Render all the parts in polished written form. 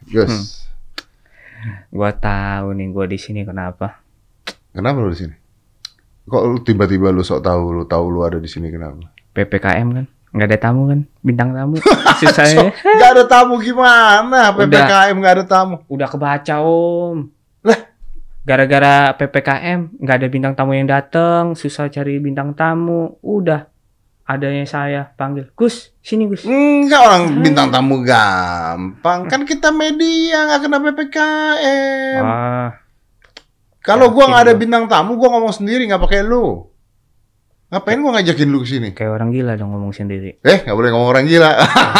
Gus. Gua tahu nih gua di sini kenapa. Kenapa lu di sini? Kok lu tiba-tiba lu sok tahu lu ada di sini kenapa? PPKM kan, nggak ada tamu kan, bintang tamu. Susahnya. Nggak ada tamu gimana? PPKM nggak ada tamu. Udah kebaca Om. Lah, gara-gara PPKM nggak ada bintang tamu yang datang, susah cari bintang tamu. Udah adanya saya panggil, Gus, sini Gus. Enggak, orang bintang tamu gampang. Kan kita media nggak kena PPKM. Kalau gua nggak ada bintang tamu, gua ngomong sendiri nggak pakai lu. Ngapain gua ngajakin lu ke sini? Kayak orang gila dong ngomong sendiri. Nggak boleh ngomong orang gila.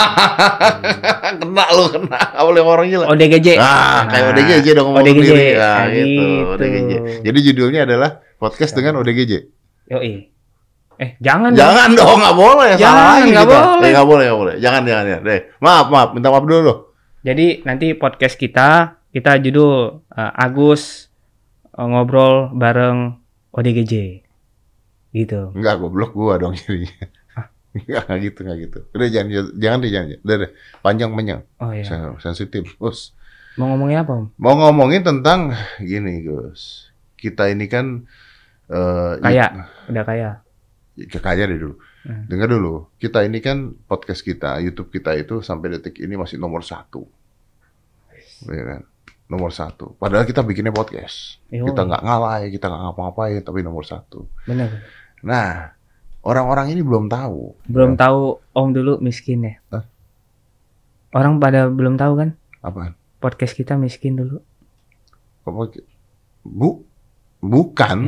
Kena lu, kena. Nggak boleh ngomong orang gila. ODGJ. Kayak ODGJ dong ngomong ODGJ. sendiri. Nah, gitu. Gitu. ODGJ. Jadi judulnya adalah podcast dengan ODGJ. Yoi. Jangan dong, nggak boleh. Jangan, nggak boleh. Nggak boleh. Jangan ya. Maaf, minta maaf dulu loh. Jadi nanti podcast kita judul Agus ngobrol bareng ODGJ. Gitu. Enggak, goblok gua dong jadinya. Enggak gitu. Udah jangan. Udah deh. Panjang. Oh iya. Sensitif, Gus. Mau ngomongin apa, Om? Mau ngomongin tentang gini, Gus. Kita ini kan udah kaya. Kaya deh dulu. Dengar dulu. Kita ini kan podcast kita, YouTube kita itu sampai detik ini masih nomor 1. Ya kan? Nomor 1. Padahal kita bikinnya podcast. Kita nggak ngalah, kita nggak ngapa-ngapain, tapi nomor 1. Benar. Nah, orang-orang ini belum tahu. Belum tahu Om dulu miskin ya? Hah? Orang pada belum tahu kan? Apaan? Podcast kita miskin dulu. Bukan.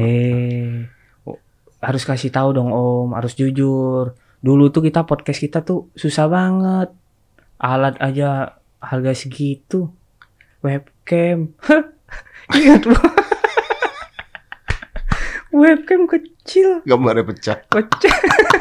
Harus kasih tahu dong Om, harus jujur. Dulu tuh podcast kita tuh susah banget. Alat aja harga segitu. Webcam. Ingat lu. Webcam kecil. Gambarnya pecah. Kocak.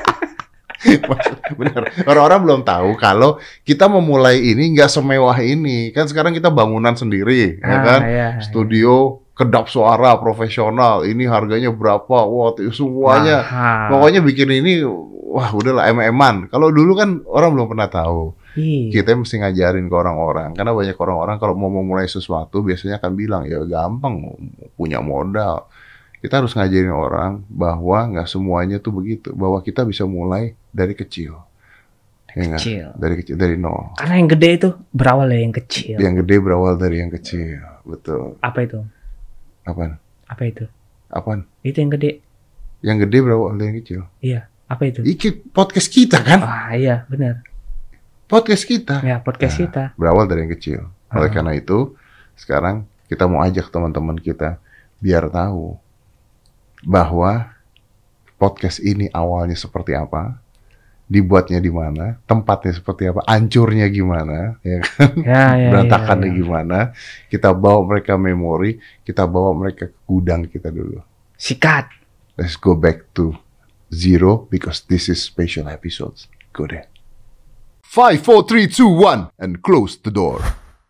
Bener. Orang-orang belum tahu kalau kita memulai ini nggak semewah ini. Kan sekarang kita bangunan sendiri, ya kan? Iya. Studio, kedap suara profesional. Ini harganya berapa? Wah, semuanya. Pokoknya bikin ini, wah udahlah em-eman. Kalau dulu kan orang belum pernah tahu. Kita mesti ngajarin ke orang-orang. Karena banyak orang-orang kalau mau memulai sesuatu biasanya akan bilang, ya gampang, punya modal. Kita harus ngajarin orang bahwa nggak semuanya tuh begitu. Bahwa kita bisa mulai dari kecil. Dari kecil, dari nol. Karena yang gede itu berawal dari yang kecil. Yang gede berawal dari yang kecil, betul. Apa itu? Apaan? Apa itu? Apaan? Itu yang gede. Yang gede berawal dari yang kecil. Iya, apa itu? Podcast kita kan? Iya, benar. Podcast kita. Ya, podcast kita. Berawal dari yang kecil. Oleh karena itu, sekarang kita mau ajak teman-teman kita biar tahu bahwa podcast ini awalnya seperti apa, dibuatnya di mana, tempatnya seperti apa, hancurnya gimana, ya kan? Berantakannya gimana. Kita bawa mereka memori, kita bawa mereka ke gudang kita dulu. Sikat. Let's go back to 0 because this is special episodes. Go there. 5, 4, 3, 2, 1 and close the door.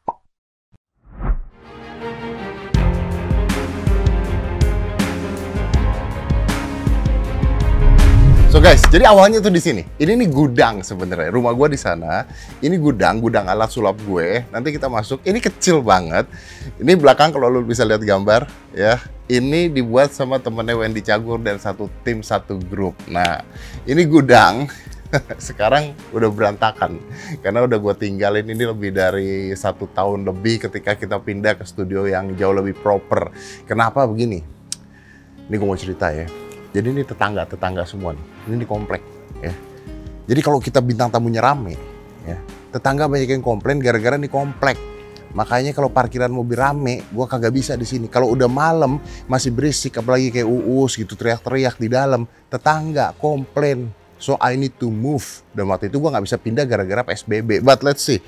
So guys, jadi awalnya tuh di sini. Ini nih gudang sebenarnya. Rumah gue di sana. Ini gudang alat sulap gue. Nanti kita masuk. Ini kecil banget. Ini belakang kalau lu bisa lihat gambar, ya. Ini dibuat sama temennya Wendy Cagur dan satu tim, satu grup. Nah, ini gudang. Sekarang udah berantakan karena udah gue tinggalin ini lebih dari 1 tahun lebih ketika kita pindah ke studio yang jauh lebih proper. Kenapa begini? Ini gue mau cerita ya. Jadi ini tetangga semua nih. Ini di komplek ya. Jadi kalau kita bintang tamunya rame ya, tetangga banyak yang komplain gara-gara di komplek. Makanya kalau parkiran mobil rame, gue kagak bisa di sini. Kalau udah malam masih berisik, apalagi kayak Uus gitu teriak-teriak di dalam, tetangga komplain. So I need to move. Dan waktu itu gue nggak bisa pindah gara-gara PSBB. But let's see.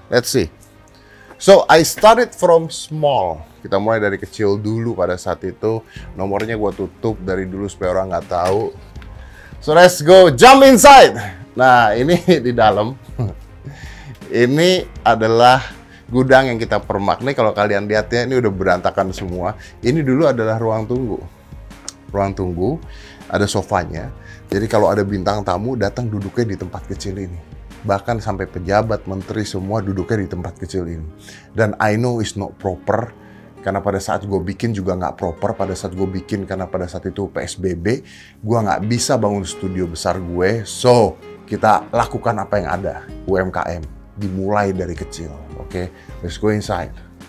So I started from small. Kita mulai dari kecil dulu pada saat itu. Nomornya gue tutup dari dulu supaya orang nggak tahu. So let's go jump inside. Nah ini di dalam. Ini adalah gudang yang kita permak. Nih kalau kalian lihatnya ini udah berantakan semua. Ini dulu adalah ruang tunggu. Ruang tunggu. Ada sofanya. Jadi kalau ada bintang tamu datang duduknya di tempat kecil ini. bahkan sampai pejabat, menteri semua duduknya di tempat kecil ini. Dan I know it's not proper, karena pada saat gue bikin juga nggak proper. Pada saat gue bikin, karena pada saat itu PSBB, gue nggak bisa bangun studio besar gue. So, kita lakukan apa yang ada, UMKM, dimulai dari kecil. Oke, let's go inside.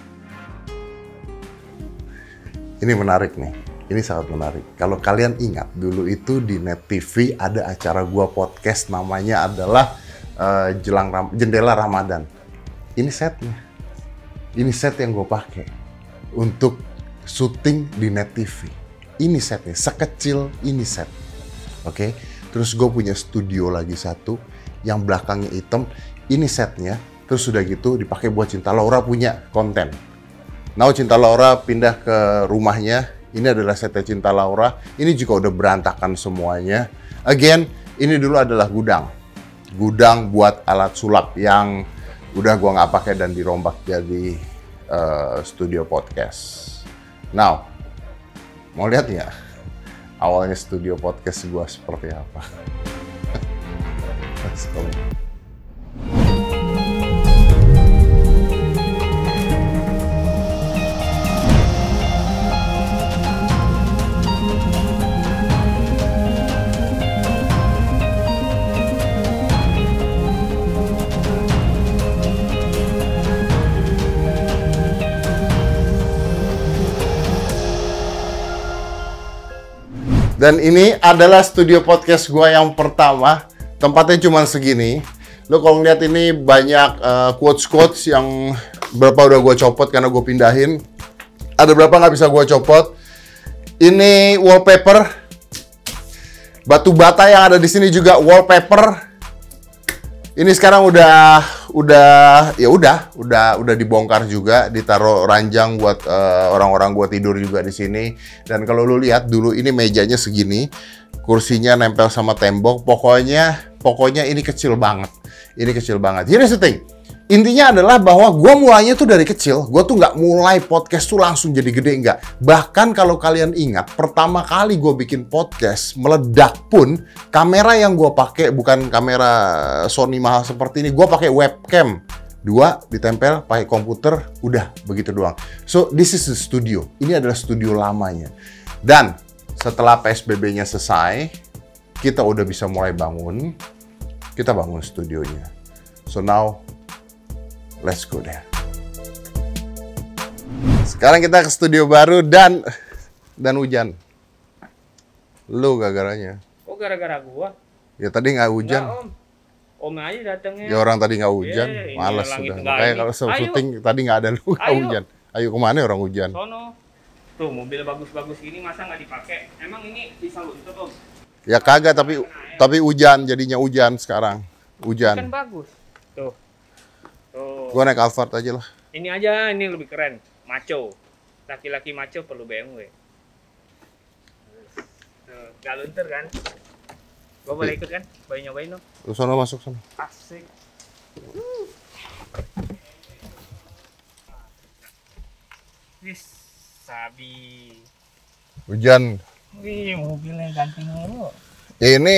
Ini menarik nih, ini sangat menarik. Kalau kalian ingat, dulu itu di Net TV ada acara gue podcast, namanya adalah Jendela Ramadan. Ini setnya, ini set yang gue pakai untuk syuting di Net TV. Ini setnya, sekecil ini set. Oke, terus gue punya studio lagi satu, yang belakangnya hitam. Ini setnya, terus sudah gitu dipakai buat Cinta Laura punya konten. Now Cinta Laura pindah ke rumahnya. Ini adalah setnya Cinta Laura. Ini juga udah berantakan semuanya. Again, ini dulu adalah gudang. Gudang buat alat sulap yang udah gua nggak pakai dan dirombak jadi studio podcast. Now, mau lihat nggak awalnya studio podcast gua seperti apa? Let's go. Dan ini adalah studio podcast gue yang pertama. Tempatnya cuma segini. Lo kalau ngeliat ini banyak quotes-quotes yang berapa udah gue copot karena gue pindahin. Ada berapa nggak bisa gue copot. Ini wallpaper. Batu bata yang ada di sini juga wallpaper. Ini sekarang udah dibongkar juga, ditaruh ranjang buat orang-orang gua tidur juga di sini. Dan kalau lu lihat dulu ini mejanya segini, kursinya nempel sama tembok. Pokoknya ini kecil banget. Ini kecil banget. Here's the thing. Intinya adalah bahwa gue mulainya tuh dari kecil. Gue tuh nggak mulai podcast tuh langsung jadi gede, nggak. Bahkan kalau kalian ingat, pertama kali gue bikin podcast meledak pun, kamera yang gue pakai bukan kamera Sony mahal seperti ini. Gue pakai webcam. 2 ditempel pakai komputer, udah begitu doang. So this is the studio. Ini adalah studio lamanya. Dan setelah PSBB-nya selesai, kita udah bisa mulai bangun. Kita bangun studionya. So now let's go there. Sekarang kita ke studio baru dan hujan. Lu gara-garanya. Kok gara-gara gua? Ya tadi nggak hujan. Enggak, Om aja datangnya. Ya orang tadi nggak hujan, malas sudah. Makanya kalau syuting tadi nggak ada lu nggak hujan. Ayo kemana orang hujan? Sono. Tuh mobil bagus-bagus gini masa nggak dipakai? Emang ini bisa luntur Om? Ya kagak, tapi hujan jadinya hujan sekarang. Hujan. Kan bagus. Tuh. Gua naik Alphard aja lah. Ini aja, ini lebih keren. Maco. Laki-laki maco perlu BMW. Gak luntur kan? Gua boleh ikut kan? Boleh nyobain dong. Lu sono masuk sana. Asik. Wis, sabi. Hujan. Wih, mobilnya ganti mulu. Ini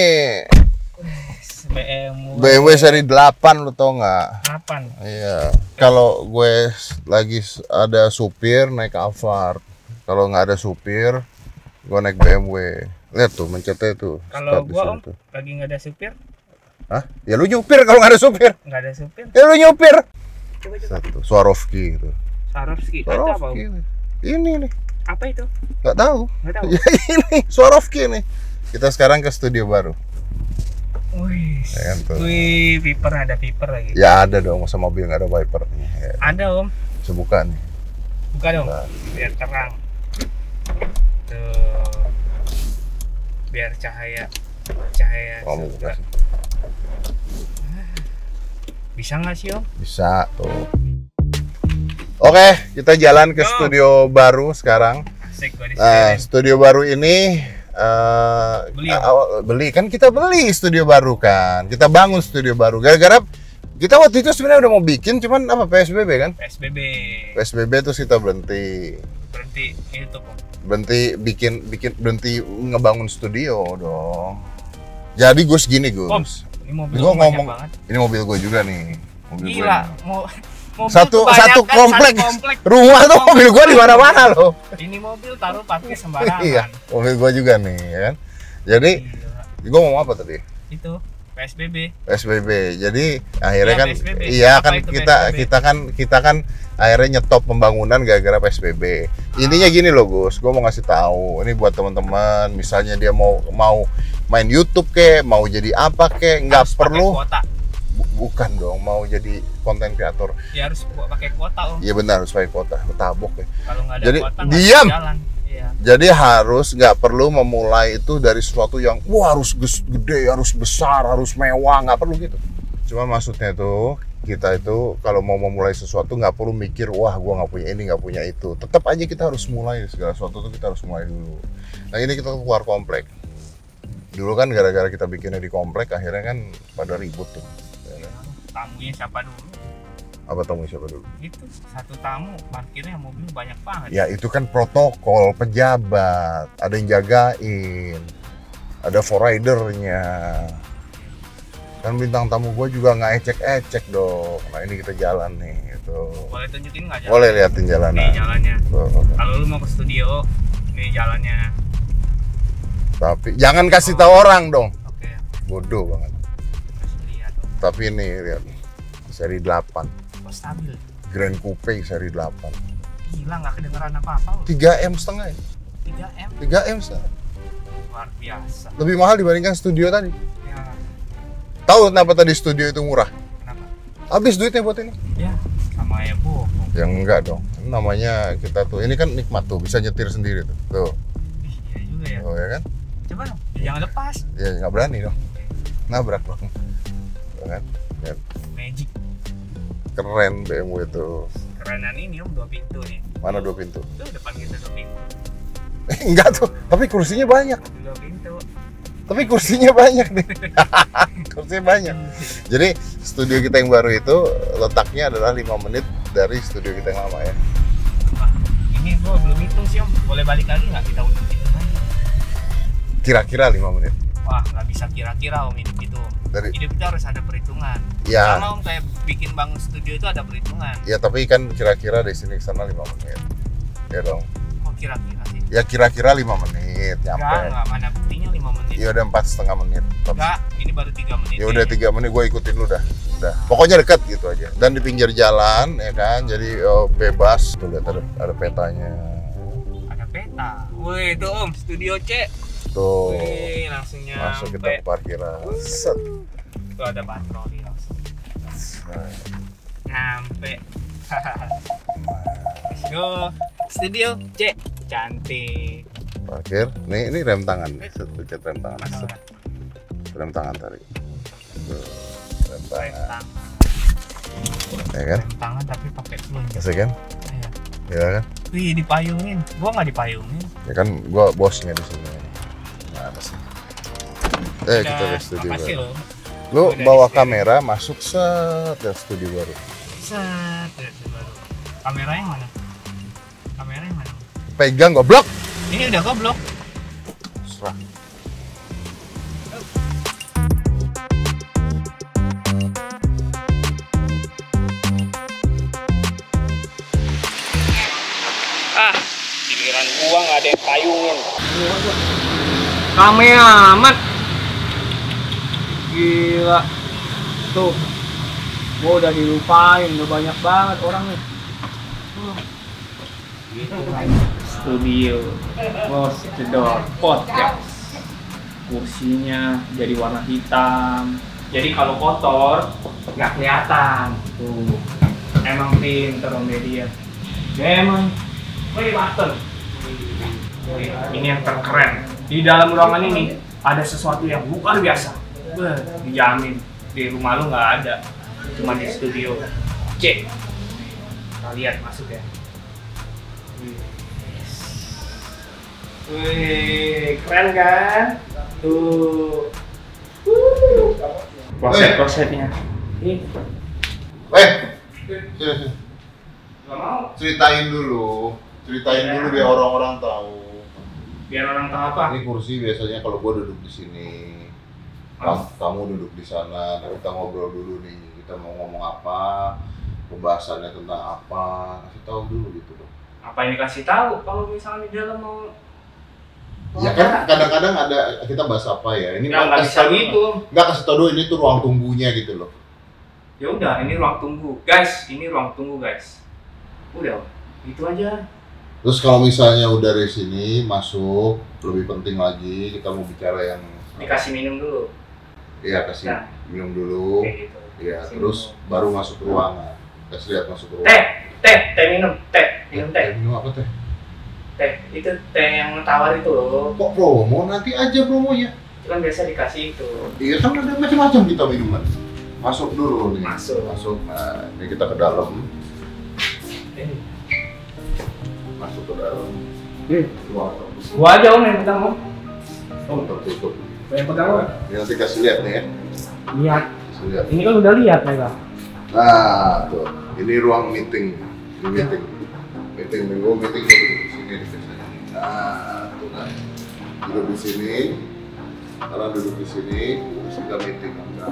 BMW seri 8, lu tau nggak? 8. Iya. Kalau gue lagi ada supir naik Alphard. Kalau nggak ada supir, gue naik BMW. Lihat tuh mencetnya tuh. Kalau gua Om, lagi nggak ada supir. Hah? Ya lu nyupir kalau nggak ada supir. Nggak ada supir. Ya lu nyupir. Coba. Satu, Swarovski gitu. Swarovski. Itu apa Om? Ini nih. Apa itu? Nggak tahu. Nggak tahu. Ya ini Swarovski nih. Kita sekarang ke studio baru. Wih, Viper, ada Viper lagi. Ya ada dong, masa mobil nggak ada wipernya. Ya. Ada Om. Sebuka nih. Buka dong, biar terang. Tuh. Biar cahaya Kamu buka sih. Bisa nggak sih Om? Bisa tuh. Oke, kita jalan ke studio baru sekarang. Asik, studio baru ini beli kan, kita beli studio baru kan, kita bangun studio baru gara-gara kita waktu itu sebenarnya udah mau bikin, cuman apa PSBB kan? PSBB terus kita berhenti itu Om. Berhenti ngebangun studio dong. Jadi Gus gini Gus. Om, Ini mobil Gua banyak ngomong, banget. ini mobil gue juga nih. Mobil Gila, gua mobil satu kebanyakan, komplek. satu komplek. Rumah tuh mobil gue di mana-mana loh. Ini mobil taruh parkir sembarangan. Iya, mobil gue juga nih, ya kan. Jadi, gue mau apa tadi? Itu PSBB. PSBB. Jadi akhirnya Iya, kan, PSBB. iya Apa kan itu kita kan akhirnya nyetop pembangunan gara-gara PSBB. Intinya gini loh Gus, gue mau ngasih tahu. Ini buat teman-teman, misalnya dia mau main YouTube kek, mau jadi apa kek, nggak Harus perlu. pakai kuota. Bukan dong, mau jadi konten kreator. Ya harus pakai kuota Om. Iya benar, harus pakai kuota. Tabok ya. Kalau nggak ada Jadi, kuota nggak diam. bisa jalan. Iya. Jadi harus nggak perlu memulai itu dari sesuatu yang wah harus gede, harus besar, harus mewah, nggak perlu gitu. Cuma maksudnya tuh kita itu kalau mau memulai sesuatu nggak perlu mikir wah gua nggak punya ini nggak punya itu. Tetap aja kita harus mulai segala sesuatu tuh kita harus mulai dulu. Nah ini kita keluar komplek. Dulu kan gara-gara kita bikinnya di komplek akhirnya kan pada ribut tuh. Tamunya siapa dulu? Apa tamu siapa dulu? Itu satu tamu parkirnya mobil banyak banget. Ya itu kan protokol pejabat, ada yang jagain, ada ridernya. Kan bintang tamu gue juga nggak ecek-ecek dong. Nah ini kita jalan nih, itu. Boleh tunjukin nggak jalan? Boleh liatin jalanan. Nih jalannya. Tuh. Kalau lu mau ke studio, nih jalannya. Tapi jangan kasih tahu orang dong. Oke, Bodoh banget. kasih lihat. Tapi ini lihat seri 8, Kok stabil? Grand Coupe seri 8. Gila nggak kedengeran apa-apa. 3M setengah ya? 3M 3M setengah. luar biasa. Lebih mahal dibandingkan studio tadi. Ya, Tahu kenapa tadi studio itu murah? kenapa? Habis duitnya buat ini. Ya, sama ya bohong. Yang enggak dong. Namanya kita tuh, ini kan nikmat tuh, bisa nyetir sendiri tuh. Tuh. Ih, iya juga ya. Oh ya kan? Coba dong, jangan lepas. Ya nggak berani dong. Nabrak dong. Tuh kan? Lihat. Magic. Keren BMW itu. Kerenan ini Om 2 pintu nih. Mana 2 pintu? Tuh depan kita 2 pintu. Enggak tuh, tapi kursinya banyak. 2 pintu. Tapi kursinya banyak nih. Kursinya banyak. Jadi studio kita yang baru itu letaknya adalah 5 menit dari studio kita yang lama ya. Wah, ini gua belum hitung sih Om. Boleh balik lagi nggak kita udah hitung aja? Kira-kira 5 menit. Wah, nggak bisa kira-kira Om hidup itu. Dari Hidup itu harus ada perhitungan. ya, Sama Om kayak bikin bangun studio itu ada perhitungan. ya tapi kan kira-kira dari sini ke sana 5 menit. Ya dong. Kok kira-kira sih? Ya kira-kira 5 menit nyampe. Enggak, mana buktinya 5 menit. Ya udah 4,5 menit. Enggak, ini baru 3 menit. Ya udah 3 menit gue ikutin lu dah. Udah. Pokoknya dekat gitu aja. Dan di pinggir jalan ya kan. Jadi bebas. Tuh lihat ada petanya. Ada peta. Wih, itu Om, studio C. Tuh. Wih, langsung Masuk kita nyampe. ke parkiran. Set. Itu ada patroli langsung. Nyampe. Let's go. Studio C. Cantik. Parkir. Ini rem tangan. Set, pencet rem tangan. Mana Set. orang? Rem tangan tarik. Tuh. Rem Rem tangan. tangan. Ya kan? Rem tangan tapi pakai telunjuk. Asik kan? Iya. Ya kan? Wih, dipayungin. Gua nggak dipayungin. Ya kan gua bosnya di sini. Mana sih? Kita ke studio makasih baru. loh. Lu Udah bawa di studio. kamera masuk set ya studio baru. Set, ya, baru. Kamera yang mana? Kamera yang mana? Pegang goblok. Ini udah goblok. Serah. Ah, giliran gua nggak ada yang payungin. Rame amat. Gila. Tuh. Gua udah dilupain, udah banyak banget orangnya. Studio Bos Jedor Podcast. Kursinya jadi warna hitam. Jadi kalau kotor nggak kelihatan. Tuh. Emang pinter Om Deddy ya. Emang. Wih, button. Ini yang terkeren. Di dalam ruangan ini ada sesuatu yang luar biasa. Beuh, dijamin di rumah lu nggak ada. Cuma di studio C. Kita lihat masuk ya. Wih, keren kan? Tuh. Kloset-klosetnya. Ih, Sini. nggak mau. Ceritain dulu biar orang-orang tahu. Biar orang tahu apa? Ini kursi biasanya kalau gua duduk di sini. Kamu duduk di sana, nah kita ngobrol dulu nih. Kita mau ngomong apa, pembahasannya tentang apa, kasih tahu dulu gitu dong. Apa ini kasih tahu kalau misalnya di dalam mau Ya kan kadang-kadang ada kita bahas apa ya? Ini nggak bisa gitu. Nggak kasih tahu dulu, ini tuh ruang tunggunya gitu loh. Ya udah, ini ruang tunggu, guys. Ini ruang tunggu, guys. Udah, itu aja. Terus kalau misalnya udah dari sini masuk, lebih penting lagi kita mau bicara yang Dikasih minum dulu. Iya, kasih Nah. minum dulu. Kayak gitu. Iya, Kasih terus minum. baru masuk ke ruangan. Kasih lihat masuk ke ruangan. Teh minum, minum teh. Minum apa teh? Teh, itu teh yang tawar itu loh. Kok promo? Nanti aja promonya. Itu kan biasa dikasih itu. Iya kan ada macam-macam kita minuman. Masuk dulu nih. Masuk. Nah, ini kita ke dalam. Masuk ke dalam. Ruangan. Gua aja om yang pegang om. Tertutup. Yang pegang om. Ini nanti kasih lihat nih ya. Lihat. Kasih lihat. Ini kan udah lihat mereka. Nah, tuh. Ini ruang meeting. Ini meeting. Meeting dulu, meeting duduk di sini biasanya. Nah, tuh kan. Duduk di sini. Karena duduk di sini, terus kita meeting. Nah.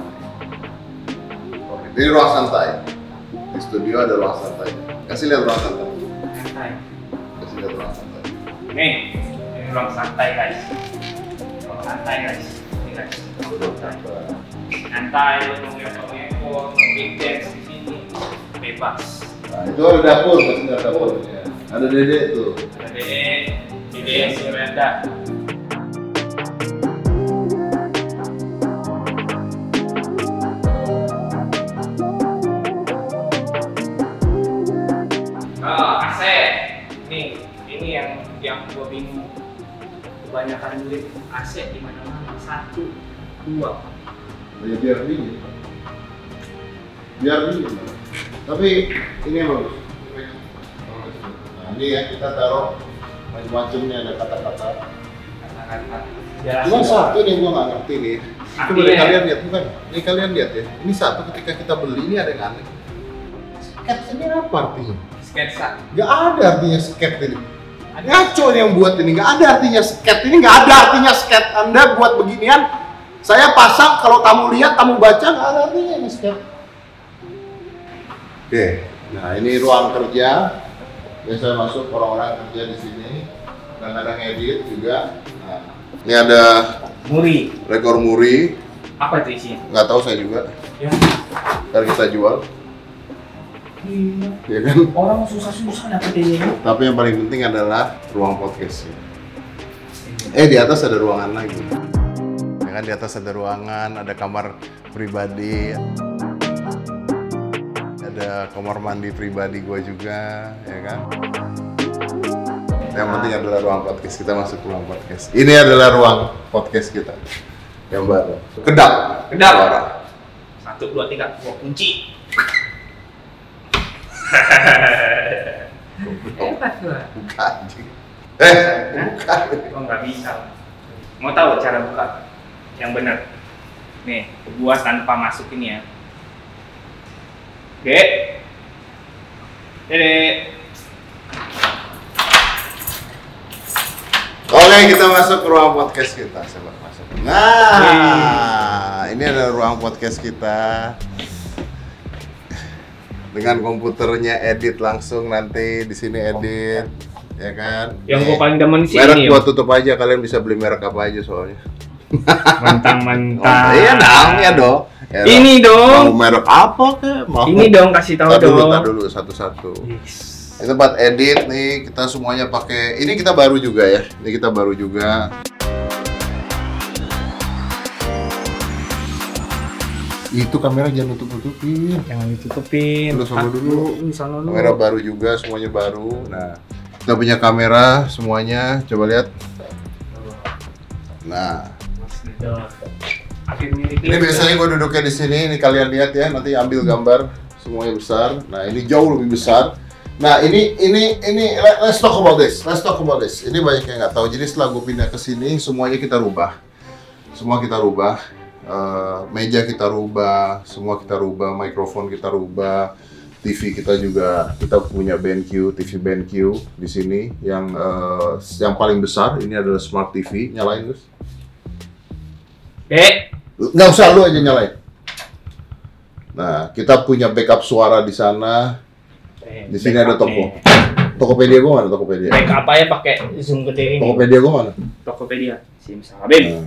Ini ruang santai. Di studio ada ruang santai. Kasih lihat ruang santai. Santai. Kasih lihat ruang santai. Nih, ini ruang santai guys. Ruang santai guys. Ini guys. Ruang santai. Santai, lo mau ngepot, big dance di sini bebas. Nah, itu ada dapur, pasti ada dapur. Ya. Ada Dede tuh. Ada Dede si Renda. AC. Nih, ini yang gua bingung. Kebanyakan duit AC di mana-mana. 1, 2. Ya, biar dingin. Biar dingin. Tapi ini yang bagus. Nah, ini ya kita taruh macam-macam nih, ada kata-kata. Cuma satu nih gua nggak ngerti nih. Coba deh kalian lihat, bukan? Ini kalian lihat ya. Ini satu ketika kita beli ini ada yang aneh. Sketch ini apa artinya? Sketsa. Nggak ada artinya sketch ini. Ngaco yang buat ini, nggak ada artinya sketch ini, nggak ada artinya sketch. Anda buat beginian, saya pasang kalau tamu lihat, tamu baca nggak ada artinya ini sketch. Oke, nah ini ruang kerja. Biasa masuk orang-orang kerja di sini. Kadang-kadang edit juga. Nah, ini ada Muri. rekor muri. Apa itu isinya? Nggak tahu saya juga. Ya. Ntar kita jual, Gila. ya kan? Orang susah-susah dapet ini. Tapi yang paling penting adalah ruang podcast. Di atas ada ruangan lagi. Ya kan, di atas ada ruangan, ada kamar pribadi. Ada kamar mandi pribadi gua juga, ya kan? Yang penting adalah ruang podcast. Kita masuk ke ruang podcast. Ini adalah ruang podcast kita. Yang baru. Kedap. Suara. 1, 2, 3. Gua kunci. Hebat gua. Buka anjing. Buka. Gua nggak bisa. Mau tahu cara buka yang benar? Nih, gua tanpa masuk ini ya. Oke. Dede. Oke, kita masuk ke ruang podcast kita. Coba masuk. Nah, ini adalah ruang podcast kita. Dengan komputernya edit langsung nanti di sini edit, ya kan? Yang gua paling demen sih merek ini. gua tutup aja, kalian bisa beli merek apa aja soalnya. Mentang-mentang. Iya dong, ya dong. Ya dong. Ini dong. Mau merek apa ke? Mau. Ini dong, kasih tahu dong. Tar dulu satu-satu. Ini tempat edit nih, kita semuanya pakai. Ini kita baru juga ya. Ini kita baru juga. Itu kamera jangan tutup-tutupin. Jangan ditutupin. Lu sama dulu. Sama dulu. Kamera baru juga, semuanya baru. Nah, kita punya kamera semuanya. Coba lihat. Nah, ini biasanya gue duduknya di sini. Ini kalian lihat ya. Nanti ambil gambar semuanya besar. Nah, ini jauh lebih besar. Nah, ini let's talk about this. Let's talk about this. Ini banyak yang nggak tahu. Jadi setelah gue pindah ke sini, semuanya kita rubah. Semua kita rubah. Meja kita rubah, semua kita rubah, mikrofon kita rubah, TV kita juga, kita punya BenQ, TV BenQ di sini yang paling besar. Ini adalah Smart TV. Nyalain, Gus. Nggak usah, lu aja nyalain. Nah, kita punya backup suara di sana. Di sini ada toko. Tokopedia gua mana? Tokopedia. Backup ya pakai Zoom gede ini. Tokopedia gua mana? Tokopedia. Simsalabim. Nah.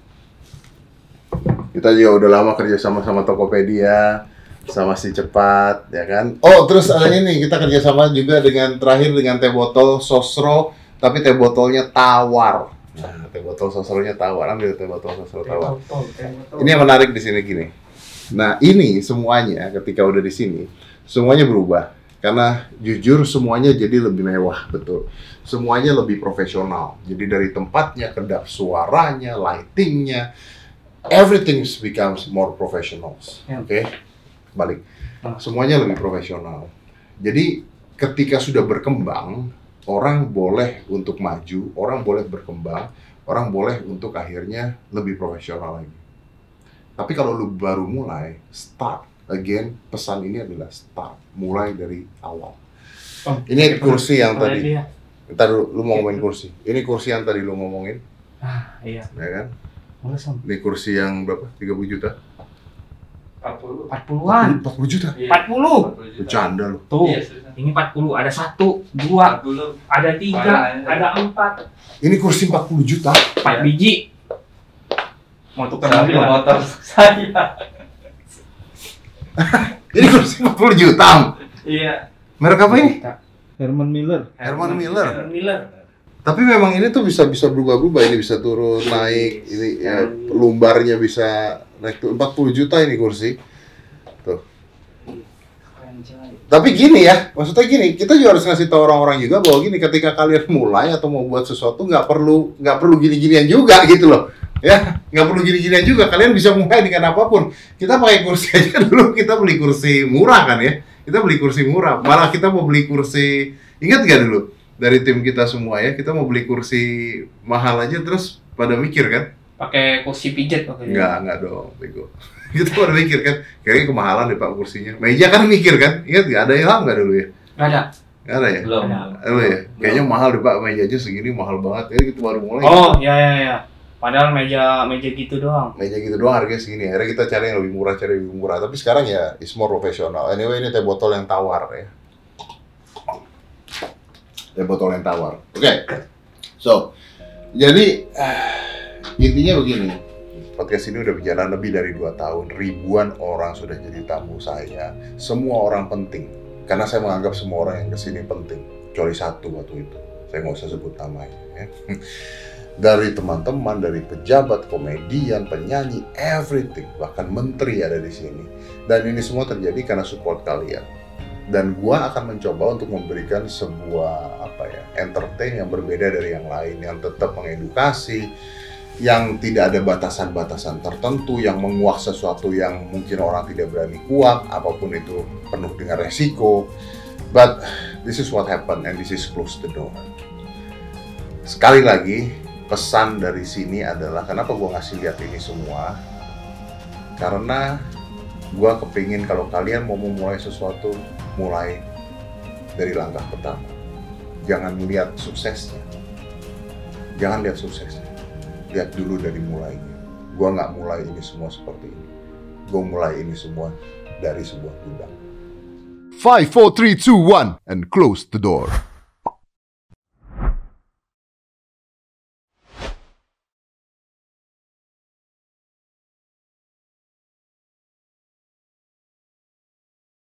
Kita juga udah lama kerja sama Tokopedia, sama Si Cepat, ya kan? Oh, terus ada ini, kita kerja sama juga terakhir dengan teh botol Sosro, tapi teh botolnya tawar. Nah, teh botol Sosronya tawar, ambil teh botol Sosro tawar. Ini yang menarik di sini gini. Nah, ini semuanya ketika udah di sini, semuanya berubah. Karena jujur semuanya jadi lebih mewah, betul. Semuanya lebih profesional. Jadi dari tempatnya, kedap suaranya, lightingnya, everything becomes more professional. Oke? Balik. Semuanya lebih profesional. Jadi ketika sudah berkembang, orang boleh untuk maju, orang boleh berkembang, orang boleh untuk akhirnya lebih profesional lagi. Tapi kalau lu baru mulai, start. Again, pesan ini adalah start, mulai dari awal. Ini kursi yang tadi. Ntar lu mau ngomongin kursi. Ini kursi yang tadi lu ngomongin. Iya. Ya kan? Langsung. Ini kursi yang berapa? 30 juta? 40-an. 40 juta? 40. Bercanda lu. Tuh. Ini 40, ada 1, 2, ada 3, ada 4. Ini kursi 40 juta? 4 biji. Mau tukar motor saya. Ini kursi 40 juta. Iya. Merek apa ini? Herman Miller. Herman Miller. Tapi memang ini tuh bisa berubah-ubah. Ini bisa turun, naik. Ini ya, lumbarnya bisa naik tuh 40 juta ini kursi. Tuh. Tapi gini ya, maksudnya gini, kita juga harus ngasih tahu orang-orang juga bahwa gini, ketika kalian mulai atau mau buat sesuatu nggak perlu gini-ginian juga gitu loh. Ya, nggak perlu gini-ginian juga. Kalian bisa mulai dengan apapun. Kita pakai kursi aja dulu. Kita beli kursi murah kan ya. Kita beli kursi murah. Malah kita mau beli kursi. Ingat nggak dulu dari tim kita semua ya? Kita mau beli kursi mahal aja terus pada mikir kan? Pakai kursi pijet waktu Nggak dong, bego. Kita pada mikir kan? Kayaknya kemahalan deh Pak kursinya. Meja kan mikir kan? Ingat nggak? Ada ilham nggak dulu ya? Nggak ada. Nggak ada ya? Belum. Ada ya? Kayaknya mahal deh Pak. Mejanya segini mahal banget. Ya kita baru mulai. Oh, ya. Padahal meja gitu doang. Meja gitu doang harganya segini. Akhirnya kita cari yang lebih murah, Tapi sekarang ya is more professional. Anyway, ini teh botol yang tawar ya. Teh botol yang tawar. Oke. So, jadi intinya begini. Podcast ini udah berjalan lebih dari 2 tahun. Ribuan orang sudah jadi tamu saya. Semua orang penting. Karena saya menganggap semua orang yang kesini penting. Kecuali satu waktu itu. Saya nggak usah sebut namanya ya. Dari teman-teman, dari pejabat, komedian, penyanyi, everything, bahkan menteri ada di sini. Dan ini semua terjadi karena support kalian. Dan gua akan mencoba untuk memberikan sebuah entertain yang berbeda dari yang lain, yang tetap mengedukasi, yang tidak ada batasan-batasan tertentu, yang menguak sesuatu yang mungkin orang tidak berani kuak, apapun itu penuh dengan resiko. But this is what happened and this is close the door. Sekali lagi, pesan dari sini adalah kenapa gue ngasih lihat ini semua, karena gue kepingin kalau kalian mau memulai sesuatu, mulai dari langkah pertama. Jangan melihat suksesnya, lihat dulu dari mulainya. Gue nggak mulai ini semua seperti ini, gue mulai ini semua dari sebuah gudang. 5, 4, 3, 2, 1 and close the door.